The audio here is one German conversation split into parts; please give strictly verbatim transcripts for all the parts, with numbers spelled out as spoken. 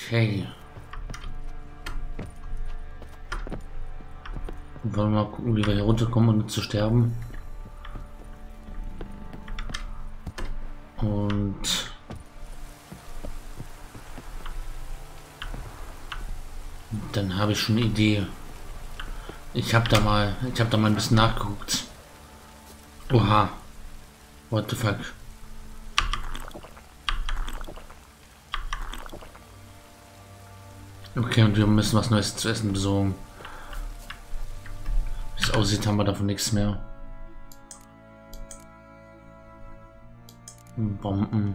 Okay. Wollen wir mal gucken, wie wir hier runterkommen, ohne zu sterben. Und dann habe ich schon eine Idee. Ich habe da mal, ich habe da mal ein bisschen nachgeguckt. Oha. What the fuck? Okay, und wir müssen was Neues zu essen besorgen. Wie es aussieht, haben wir davon nichts mehr. Bomben.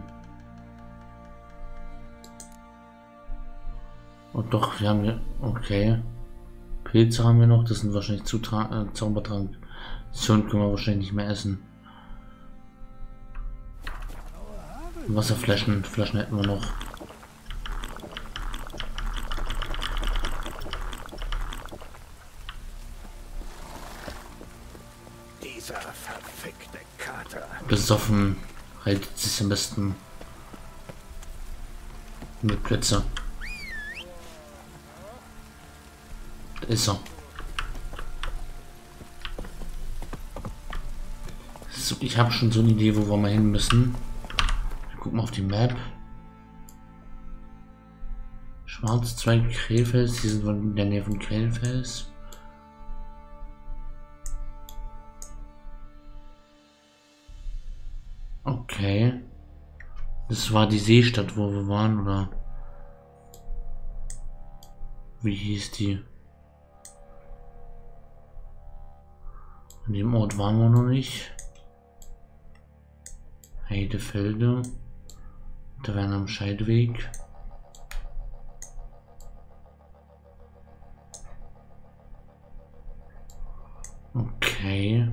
Und doch, wir haben hier. Okay. Pilze haben wir noch, das sind wahrscheinlich Zutra äh, Zaubertrank. Schon können wir wahrscheinlich nicht mehr essen. Wasserflaschen, Flaschen hätten wir noch. Dieser verfickte Kater. Besoffen haltet sich am besten mit Plätze. Da ist er. So, ich habe schon so eine Idee, wo wir mal hin müssen. Wir gucken mal auf die Map. Schwarzzweig, Krefels, die sind in der Nähe von Krefels. Okay. Das war die Seestadt, wo wir waren, oder? Wie hieß die? An dem Ort waren wir noch nicht. Heidefelde. Da wären am Scheideweg. Okay.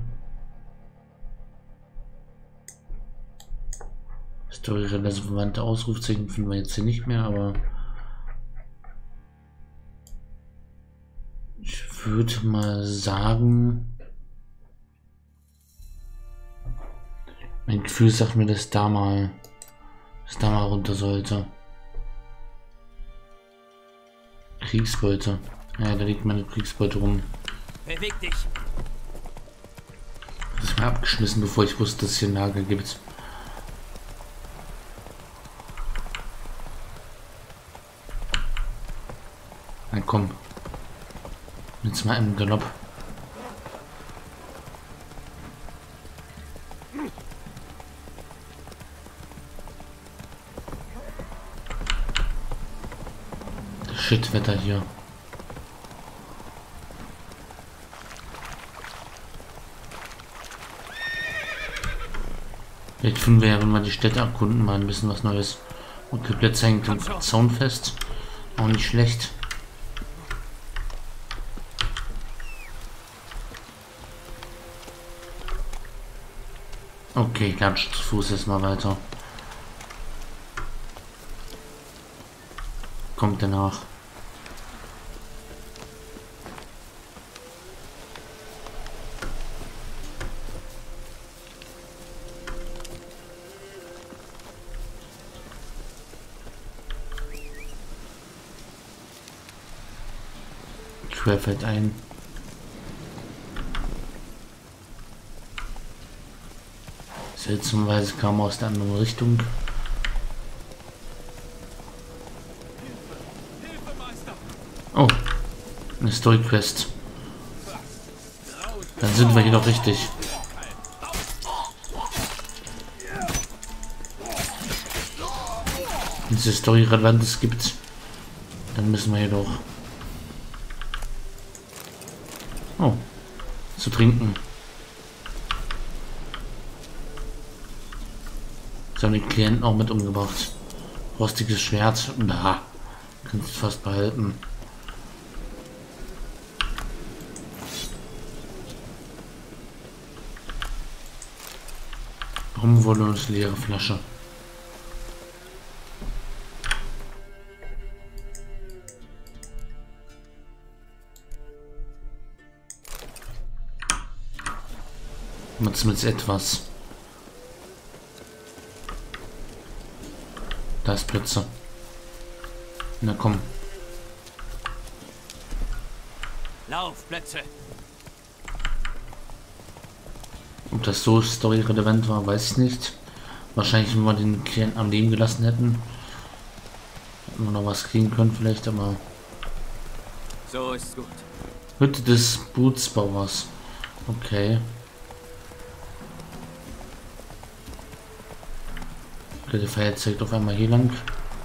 Story-relevante Ausrufzeichen finden wir jetzt hier nicht mehr, aber ich würde mal sagen, mein Gefühl sagt mir, dass da mal, dass da mal runter sollte. Kriegsbeute. Ja, da liegt meine Kriegsbeute rum. Beweg dich! Das ist mir abgeschmissen, bevor ich wusste, dass es hier ein Lager gibt. Na komm. Jetzt mal im Galopp. Shit-Wetter hier. Vielleicht finden wir ja, wenn wir die Städte erkunden, mal ein bisschen was Neues. Und die Plätze hängt im Zaun fest. Auch nicht schlecht. Okay, ich latsche zu Fuß jetzt mal weiter. Kommt danach. Querfeld ein. Seltsamerweise kam aus der anderen Richtung. Oh, eine Story Quest. Dann sind wir hier doch richtig. Wenn es diese Story Relevantes gibt, dann müssen wir hier doch. Oh, zu trinken. So haben die Klienten auch mit umgebracht. Rostiges Schwert. Na, kannst du fast behalten. Rumwolle und leere Flasche. Mit etwas. Da ist Blitze. Na komm. Laufplätze. Ob das so storyrelevant war, weiß ich nicht. Wahrscheinlich, wenn wir den Kern am Leben gelassen hätten. Hätten wir noch was kriegen können vielleicht, aber... So ist gut. Hütte des Bootsbauers. Okay. Okay, der Pfeil zeigt auf einmal hier lang.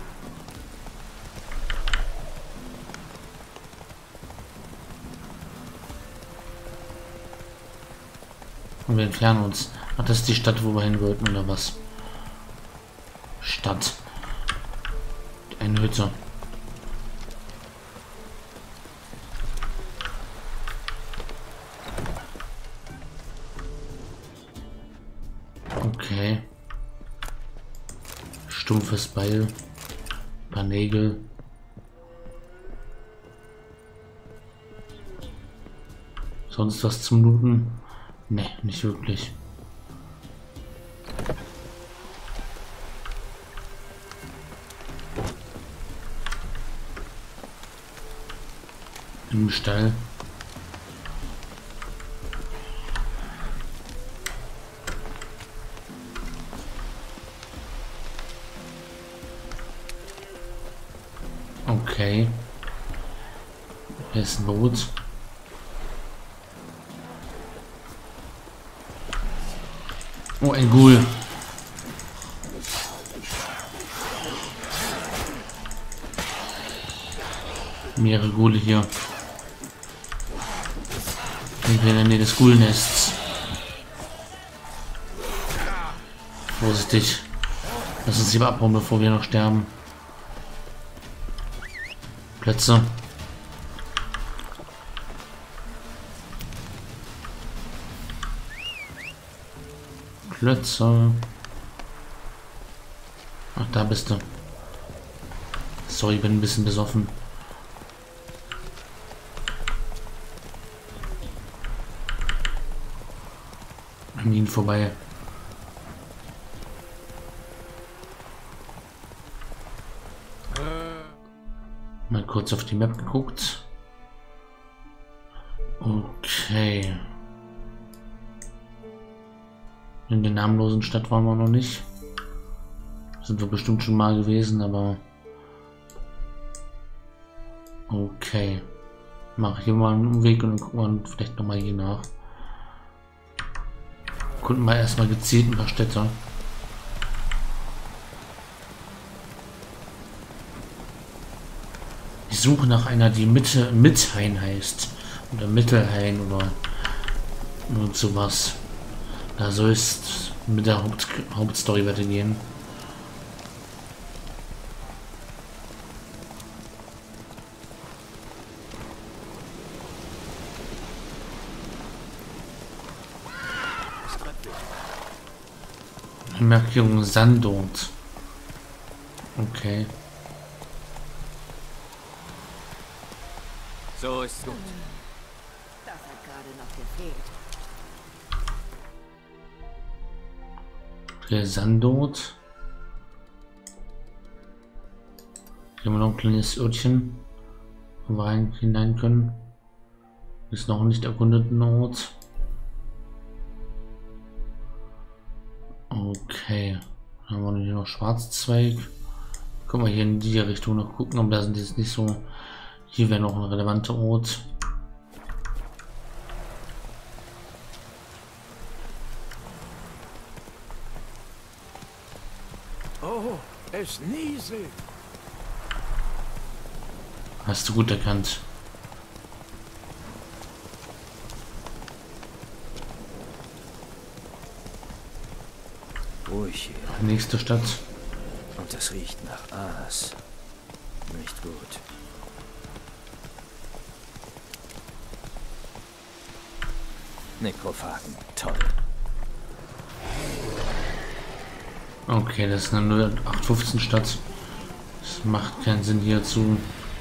Und wir entfernen uns. Ach, das ist die Stadt, wo wir hin wollten, oder was? Stadt. Eine Hütte. Okay. Stumpfes Beil. Ein paar Nägel. Sonst was zum Looten? Ne, nicht wirklich. Im Stall. Okay. Hier ist ein Boot. Oh, ein Ghoul. Mehrere Ghule hier. Sind wir in der Nähe des Ghoul-Nests. Vorsichtig. Lass uns lieber abhauen, bevor wir noch sterben. Plätze. Klötze. Ach, da bist du. Sorry, bin ein bisschen besoffen. An ihn vorbei. Mal kurz auf die Map geguckt. Okay. In der namenlosen Stadt waren wir noch nicht. Sind wir bestimmt schon mal gewesen, aber... Okay. Mache hier mal einen Umweg und gucken wir vielleicht noch mal hier nach. Gucken wir erstmal gezielt ein paar Städte. Ich suche nach einer, die Mitte Mithain heißt. Oder Mittelhain oder nur sowas. Da soll es mit der Haupt Hauptstory weitergehen. Markierung Sandort. Okay. So ist gut. Das hat gerade noch gefehlt. Der Sandort. Hier haben wir noch ein kleines Örtchen, wo wir rein hinein können. Ist noch nicht erkundeten Ort. Okay. Dann haben wir hier noch Schwarzzweig. Können wir hier in die Richtung noch gucken, aber da sind jetzt nicht so. Hier wäre noch ein relevanter Ort. Oh, es nieselt. Hast du gut erkannt. Ruhig hier. Nächste Stadt. Und es riecht nach Aas. Nicht gut. Nekrophagen, toll. Okay, das ist eine null acht fünfzehn Stadt. Das macht keinen Sinn hier zu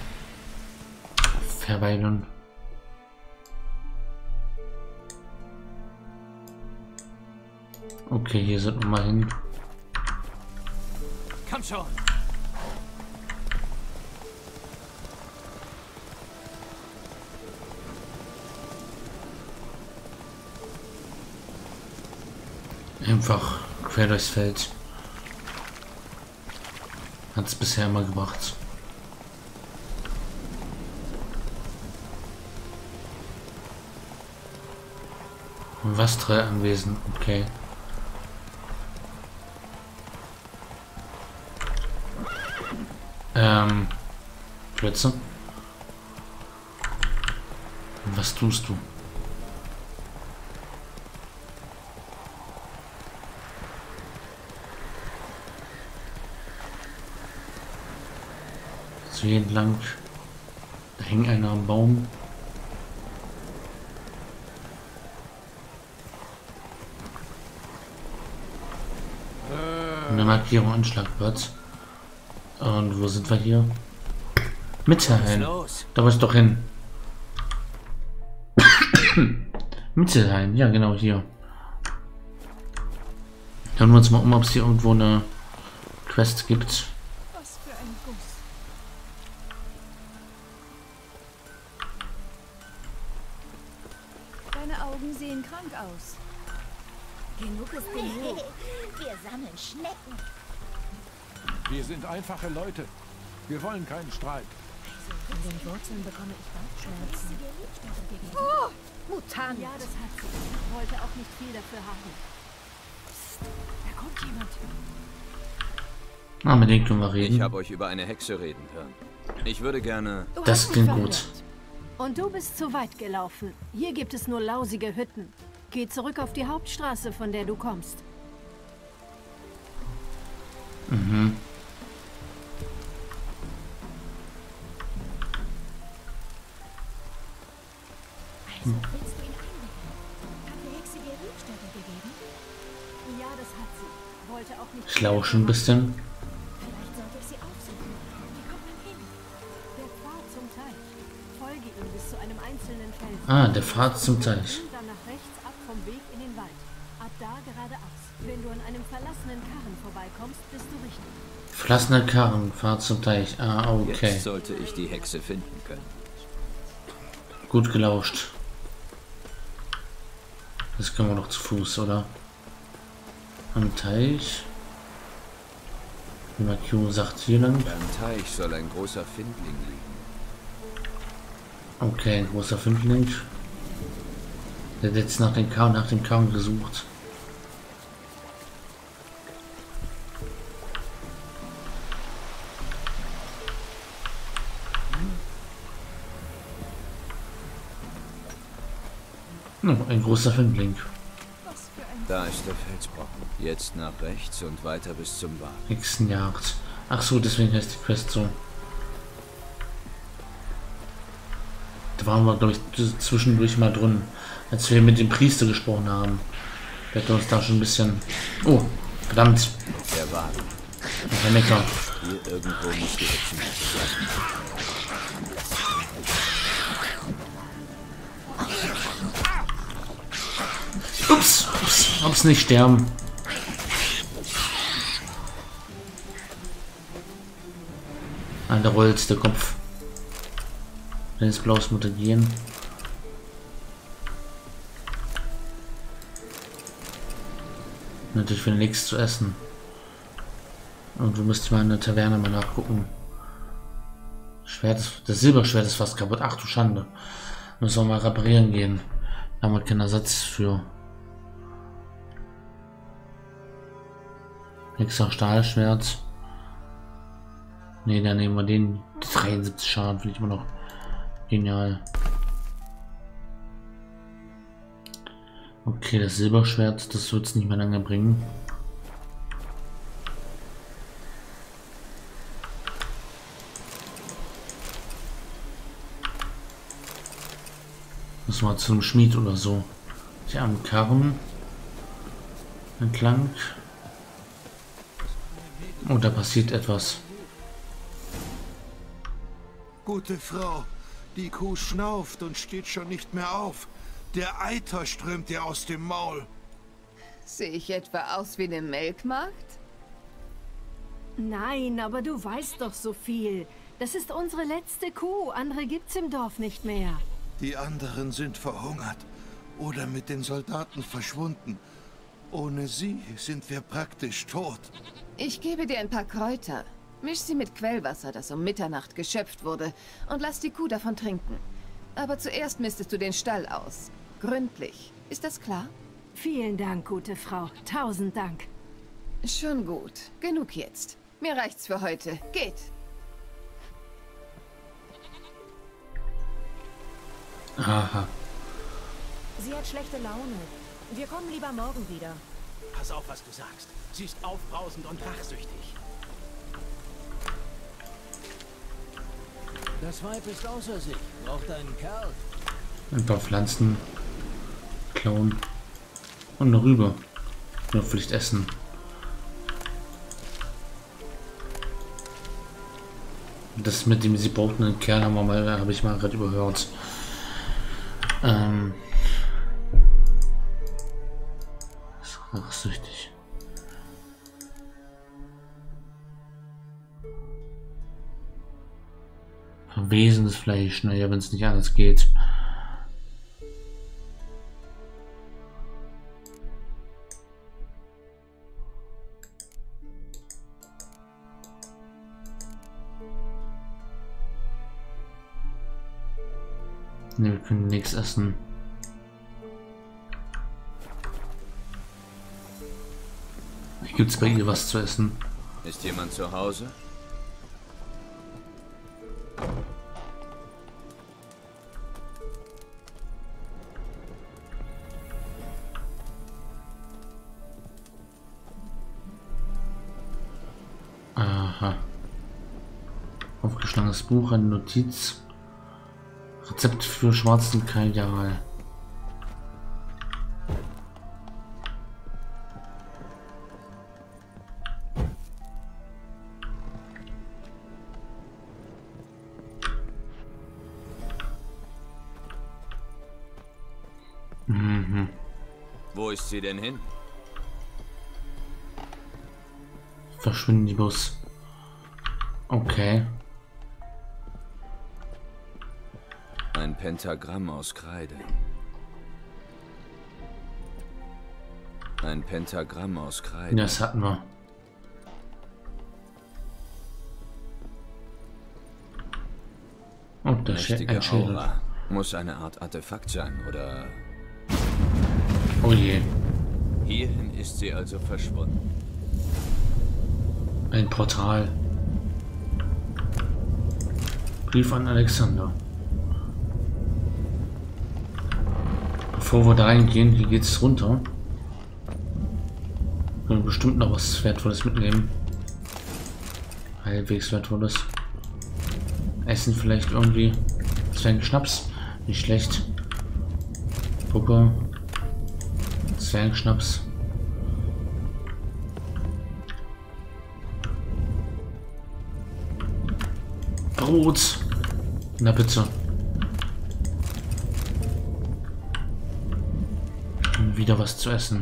verweilen. Okay, hier sind wir mal hin. Komm schon. Einfach quer durchs Feld. Hat es bisher immer gebracht. Vastre anwesend, okay. Ähm, Plätze. Was tust du? So hier entlang. Da hängt einer am Baum. Eine Markierung Anschlagplatz. Und wo sind wir hier? Mittelhain. Da war ich doch hin. Mittelhain, ja genau hier. Hören wir uns mal um, ob es hier irgendwo eine Quest gibt. Was für ein Guss. Deine Augen sehen krank aus. Genug ist genug. Wir sammeln Schnecken. Wir sind einfache Leute. Wir wollen keinen Streit. An den Wurzeln bekomme ich Bauchschmerzen. Oh, Mutant. Ja, das hat sie. Wollte auch nicht viel dafür haben. Psst, da kommt jemand. Ah, mit denen können wir reden. Ich habe euch über eine Hexe reden hören. Ich würde gerne... Du Das hast klingt mich gut. verhört. Und du bist zu weit gelaufen. Hier gibt es nur lausige Hütten. Geh zurück auf die Hauptstraße, von der du kommst. Mhm. Also willst du ihn einwickeln? Hat die Hexe dir Riebstöcke gegeben? Ja, das hat sie. Wollte auch nicht... Ich lausche ein bisschen. Vielleicht sollte ich sie aufsuchen. Wie kommt man hin? Der Pfad zum Teich. Folge ihm bis zu einem einzelnen Felsen. Ah, der Pfad zum Teich. Dann nach rechts ab vom Weg in den Wald. Ab da geradeaus. Wenn du an einem verlassenen Karren vorbeikommst, bist du richtig. Verlassener Karren, Pfad zum Teich. Ah, okay. Jetzt sollte ich die Hexe finden können. Gut gelauscht. Das können wir doch zu Fuß, oder? Am Teich. Die Markierung sagt hier lang. Beim Teich soll ein großer Findling liegen. Okay, ein großer Findling. Der hat jetzt nach dem Karren, nach dem Karren gesucht. Oh, ein großer Findling. Da ist der Felsbrocken. Jetzt nach rechts und weiter bis zum Wald. Hexenjagd. Ach so, deswegen heißt die Quest so. Da waren wir, glaube ich, zwischendurch mal drin, als wir mit dem Priester gesprochen haben. Der hat uns da schon ein bisschen... Oh, verdammt. Der Wagen. Der Mecker. Hier irgendwo muss die Hexenjagd sein. Ups, ups, ups, nicht sterben. Ah, da rollt der Kopf. Dann ist blaues Mutagieren. Natürlich für nichts zu essen. Und du musst mal in der Taverne mal nachgucken. Schwert ist, das Silberschwert ist fast kaputt. Ach du Schande. Müssen wir mal reparieren gehen. Da haben wir keinen Ersatz für. Extra Stahlschwert. Ne, dann nehmen wir den. dreiundsiebzig Schaden finde ich immer noch genial. Okay, das Silberschwert, das wird es nicht mehr lange bringen. Müssen wir zu einem Schmied oder so. Hier am Karren entlang. Oh, da passiert etwas. Gute Frau, die Kuh schnauft und steht schon nicht mehr auf. Der Eiter strömt ihr aus dem Maul. Sehe ich etwa aus wie eine Melkmagd? Nein, aber du weißt doch so viel. Das ist unsere letzte Kuh. Andere gibt's im Dorf nicht mehr. Die anderen sind verhungert oder mit den Soldaten verschwunden. Ohne sie sind wir praktisch tot. Ich gebe dir ein paar Kräuter. Misch sie mit Quellwasser, das um Mitternacht geschöpft wurde, und lass die Kuh davon trinken. Aber zuerst mistest du den Stall aus. Gründlich. Ist das klar? Vielen Dank, gute Frau. Tausend Dank. Schon gut. Genug jetzt. Mir reicht's für heute. Geht. Aha. Sie hat schlechte Laune. Wir kommen lieber morgen wieder. Pass auf, was du sagst. Sie ist aufbrausend und rachsüchtig. Das Weib ist außer sich. Braucht einen Kerl. Ein paar Pflanzen klauen. Und eine Rübe. Nur vielleicht essen. Das mit dem sie brauchten einen Kerl haben wir mal, habe ich mal gerade überhört. Ähm. Das ist rachsüchtig. Verwesendes Fleisch, naja, wenn es nicht anders geht. Ne, wir können nichts essen. Gibt es bei ihr was zu essen? Ist jemand zu Hause? Aha. Aufgeschlagenes Buch, eine Notiz. Rezept für schwarzen Kajal. Mhm. Wo ist sie denn hin? Verschwinden die Bus. Okay. Ein Pentagramm aus Kreide. Ein Pentagramm aus Kreide. Das hatten wir. Und das Mächtige ein Schädel. Aura. Muss eine Art Artefakt sein, oder? Oh je. Hierhin ist sie also verschwunden. Ein Portal. Brief an Alexander. Bevor wir da reingehen, hier geht es runter. Wir können bestimmt noch was Wertvolles mitnehmen. Halbwegs Wertvolles. Essen vielleicht irgendwie. Zwergenschnaps. Nicht schlecht. Puppe. Zwergenschnaps. Brot. Na bitte. Und wieder was zu essen.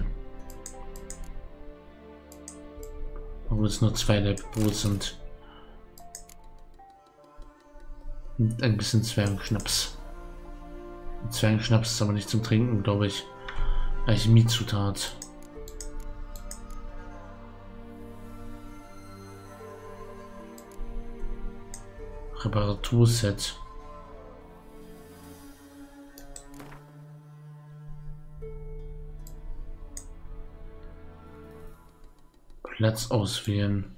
Obwohl es nur zwei Laib Brot sind. Und ein bisschen Zwergenschnaps. Zwergenschnaps ist aber nicht zum Trinken, glaube ich. Alchemiezutat. Reparaturset. Platz auswählen.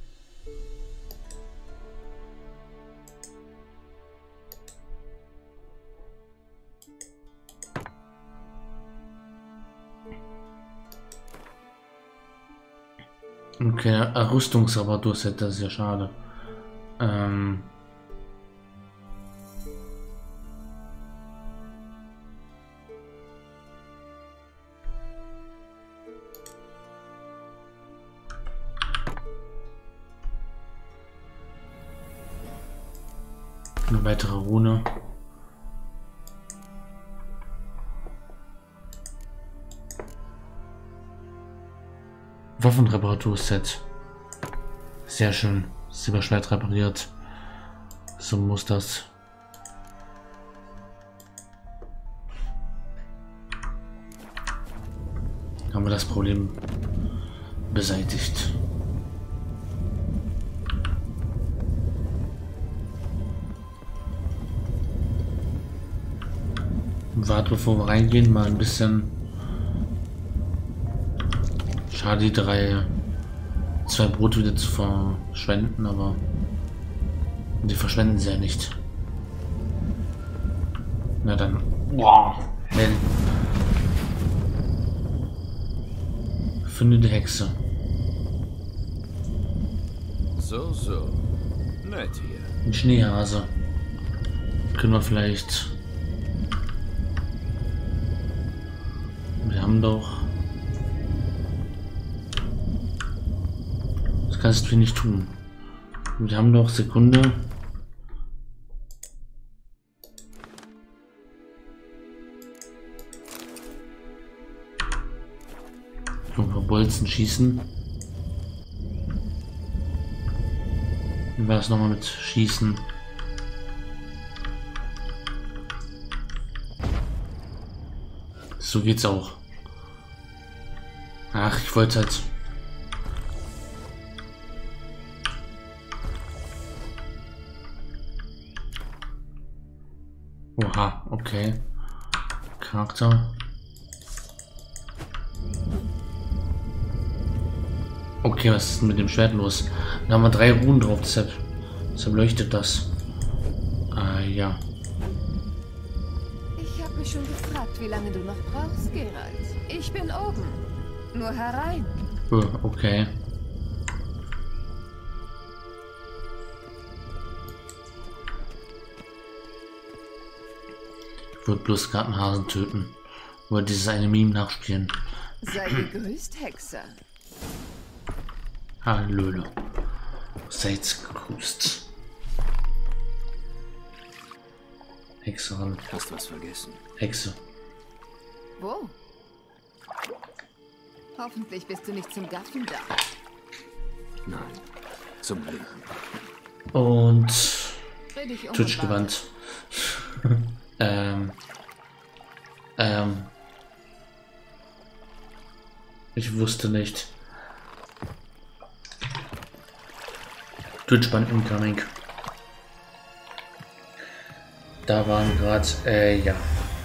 Okay, Rüstungsreparaturset, das ist ja schade. Ähm Eine weitere Rune. Waffenreparaturset. Sehr schön. Silberschwert repariert. So muss das. Haben haben wir das Problem beseitigt. Warte, bevor wir reingehen, mal ein bisschen. Schade, die drei, zwei Brote wieder zu verschwenden, aber die verschwenden sie ja nicht. Na dann. Wow. Hell. Finde die Hexe. So, so. Nett hier. Ein Schneehase. Können wir vielleicht. Wir haben doch. Das kannst du nicht tun. Wir haben doch Sekunde. Über Bolzen schießen. Wie war das nochmal mit Schießen? So geht's auch. Ach, ich wollte halt. Oha, okay. Charakter. Okay, was ist denn mit dem Schwert los? Da haben wir drei Runen drauf, deshalb, deshalb leuchtet das. Ah, ja. Ich habe mich schon gefragt, wie lange du noch brauchst, Geralt. Ich bin oben. Nur herein. Oh, okay. Ich würde bloß gerade einen Hasen töten. Oder dieses eine Meme nachspielen. Sei gegrüßt, Hexer. Hallöle. Seid gegrüßt. Hexerin. Hast was vergessen. Hexe. Wo? Hoffentlich bist du nicht zum Gaffen da. Nein, zum Leben. Und Dreh dich um. Twitch-Gewand. ähm. Ähm. Ich wusste nicht. Twitch-Band incoming. Da waren gerade, äh, ja.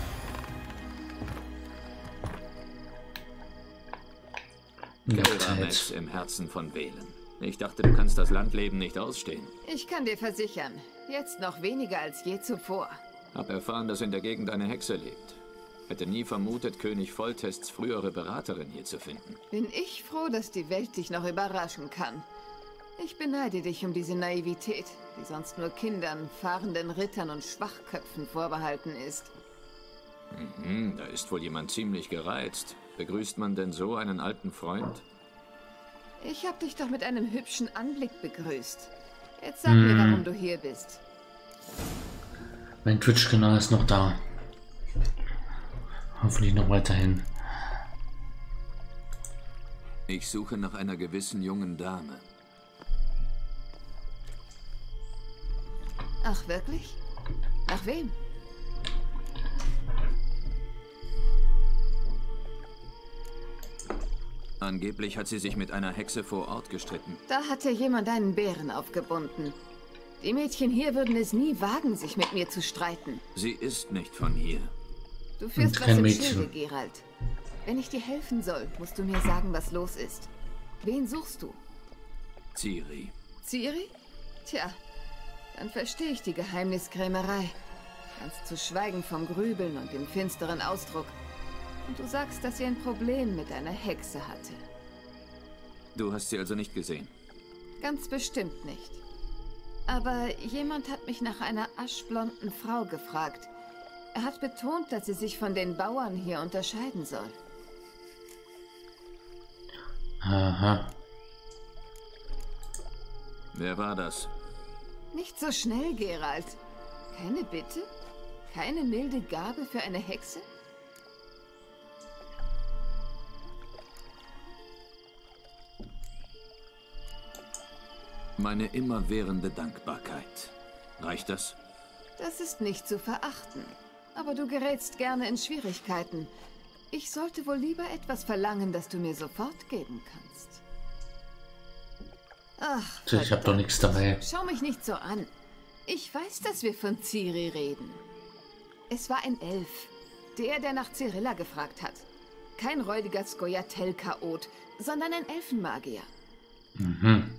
Kelrametz im Herzen von Velen. Ich dachte, du kannst das Landleben nicht ausstehen. Ich kann dir versichern, jetzt noch weniger als je zuvor. Hab erfahren, dass in der Gegend eine Hexe lebt. Hätte nie vermutet, König Foltests frühere Beraterin hier zu finden. Bin ich froh, dass die Welt dich noch überraschen kann. Ich beneide dich um diese Naivität, die sonst nur Kindern, fahrenden Rittern und Schwachköpfen vorbehalten ist. Mhm, da ist wohl jemand ziemlich gereizt. Begrüßt man denn so einen alten Freund? Ich hab dich doch mit einem hübschen Anblick begrüßt. Jetzt sag mir, warum du hier bist. Mein Twitch-Kanal ist noch da. Hoffentlich noch weiterhin. Ich suche nach einer gewissen jungen Dame. Ach, wirklich? Nach wem? Angeblich hat sie sich mit einer Hexe vor Ort gestritten. Da hatte jemand einen Bären aufgebunden. Die Mädchen hier würden es nie wagen, sich mit mir zu streiten. Sie ist nicht von hier. Du führst was kein im Mädchen. Schilde, Geralt. Wenn ich dir helfen soll, musst du mir sagen, was los ist. Wen suchst du? Ciri. Ciri? Tja, dann verstehe ich die Geheimniskrämerei. Ganz zu schweigen vom Grübeln und dem finsteren Ausdruck. Und du sagst, dass sie ein Problem mit einer Hexe hatte. Du hast sie also nicht gesehen? Ganz bestimmt nicht. Aber jemand hat mich nach einer aschblonden Frau gefragt. Er hat betont, dass sie sich von den Bauern hier unterscheiden soll. Aha. Wer war das? Nicht so schnell, Geralt. Keine Bitte? Keine milde Gabe für eine Hexe? Meine immerwährende Dankbarkeit. Reicht das? Das ist nicht zu verachten. Aber du gerätst gerne in Schwierigkeiten. Ich sollte wohl lieber etwas verlangen, das du mir sofort geben kannst. Ach, Tja, ich hab doch nichts dabei. Schau mich nicht so an. Ich weiß, dass wir von Ciri reden. Es war ein Elf. Der, der nach Cyrilla gefragt hat. Kein räudiger Scoia'tael-Chaot, sondern ein Elfenmagier. Mhm.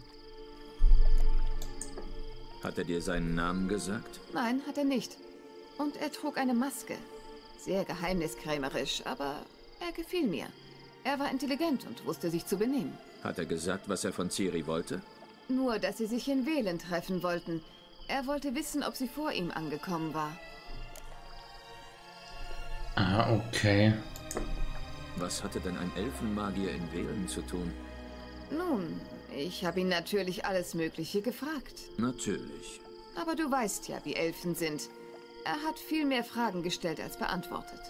Hat er dir seinen Namen gesagt? Nein, hat er nicht. Und er trug eine Maske. Sehr geheimniskrämerisch, aber er gefiel mir. Er war intelligent und wusste sich zu benehmen. Hat er gesagt, was er von Ciri wollte? Nur, dass sie sich in Velen treffen wollten. Er wollte wissen, ob sie vor ihm angekommen war. Ah, okay. Was hatte denn ein Elfenmagier in Velen zu tun? Nun, ich habe ihn natürlich alles Mögliche gefragt. Natürlich. Aber du weißt ja, wie Elfen sind. Er hat viel mehr Fragen gestellt als beantwortet.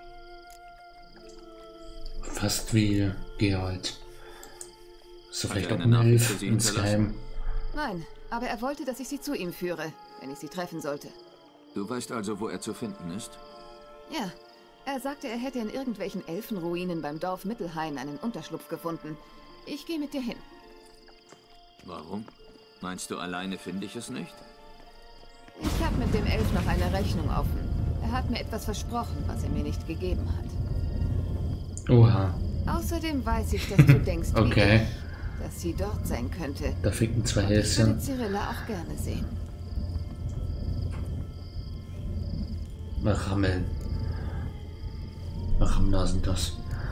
Fast wie Geralt. Ist er vielleicht er auch eine ein Nachricht Elf für Sie insgeheim? Nein, aber er wollte, dass ich sie zu ihm führe, wenn ich sie treffen sollte. Du weißt also, wo er zu finden ist? Ja, er sagte, er hätte in irgendwelchen Elfenruinen beim Dorf Mittelhain einen Unterschlupf gefunden. Ich gehe mit dir hin. Warum? Meinst du, alleine finde ich es nicht? Ich habe mit dem Elf noch eine Rechnung offen. Er hat mir etwas versprochen, was er mir nicht gegeben hat. Oha. Außerdem weiß ich, dass du denkst, Okay. wie ich, dass sie dort sein könnte. Da ficken zwei Ich würde Häschen. Cyrilla auch gerne sehen. Rammeln. Ramler sind das.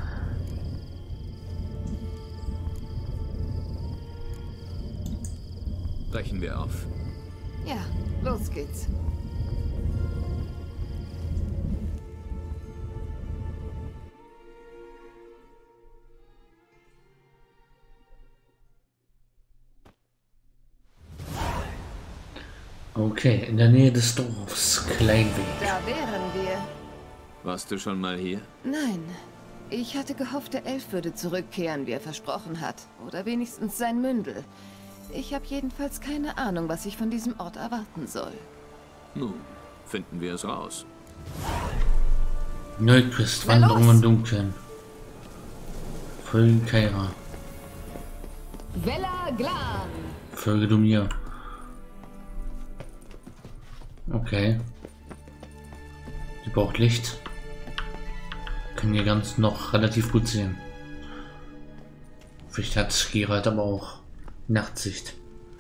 Brechen wir auf. Ja, los geht's. Okay, in der Nähe des Dorfs. Kleinweg. Da wären wir. Warst du schon mal hier? Nein. Ich hatte gehofft, der Elf würde zurückkehren, wie er versprochen hat. Oder wenigstens sein Mündel. Ich habe jedenfalls keine Ahnung, was ich von diesem Ort erwarten soll. Nun, finden wir es raus. Neuquist, Wanderung im Dunkeln. Folge Kaira. Vela Glan! Folge du mir. Okay. Die braucht Licht. Können hier ganz noch relativ gut sehen. Vielleicht hat Geralt aber auch Nachtsicht.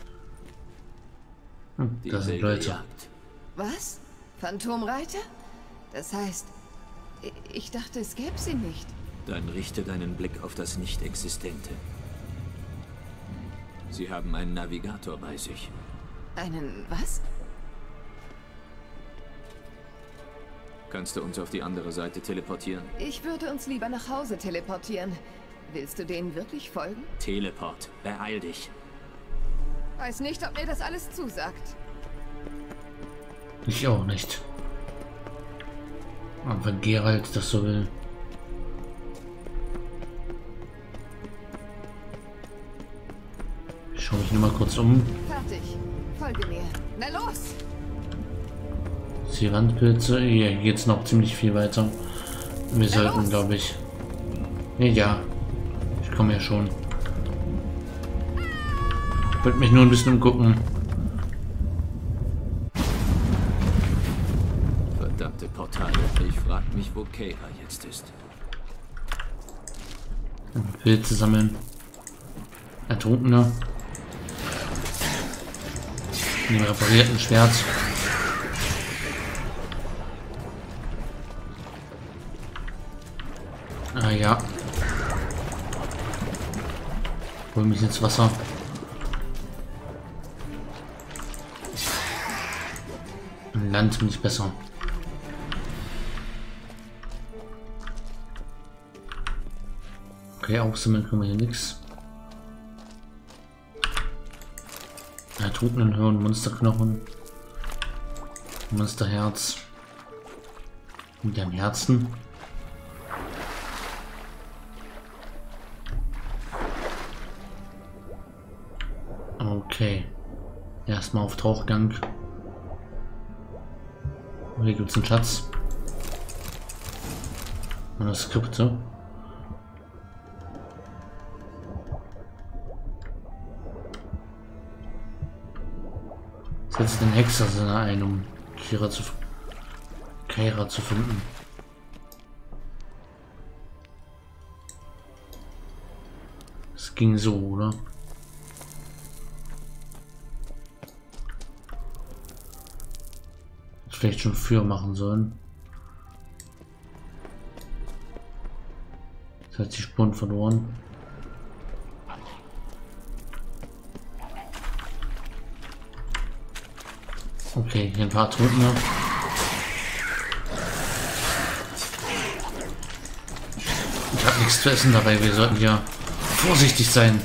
Hm, da sind Leute. Jagd. Was? Phantomreiter? Das heißt, i- ich dachte, es gäbe sie nicht. Dann richte deinen Blick auf das Nicht-Existente. Sie haben einen Navigator bei sich. Einen was? Kannst du uns auf die andere Seite teleportieren? Ich würde uns lieber nach Hause teleportieren. Willst du denen wirklich folgen? Teleport, beeil dich. Weiß nicht, ob mir das alles zusagt. Ich auch nicht. Aber wenn Geralt das so will. Ich schaue mich nur mal kurz um. Fertig. Folge mir. Na los! Die Randpilze. Hier geht's noch ziemlich viel weiter. Wir sollten, los! glaube ich. Ja. Ich komme ja schon. Ich wollte mich nur ein bisschen umgucken. Verdammte Portale. Ich frag mich, wo Kaira jetzt ist. Pilze sammeln. Ertrunkener. Mit dem reparierten Schwert. Ah ja. Hol mich ins Wasser. Im Land bin ich besser. Okay, aufsammeln können wir hier nichts. Ertrunkenen Hirn, Monsterknochen, Monsterherz mit dem Herzen. Okay, erstmal auf Tauchgang. Hier gibt es einen Schatz. Manuskripte. Setze den Hexersinne ein, um Kira zu, Keira zu finden. Es ging so, oder? Hätte vielleicht schon früher machen sollen. Jetzt hat die Spuren verloren. Okay, hier ein paar Truppen noch. Ich habe nichts zu essen dabei, wir sollten ja vorsichtig sein.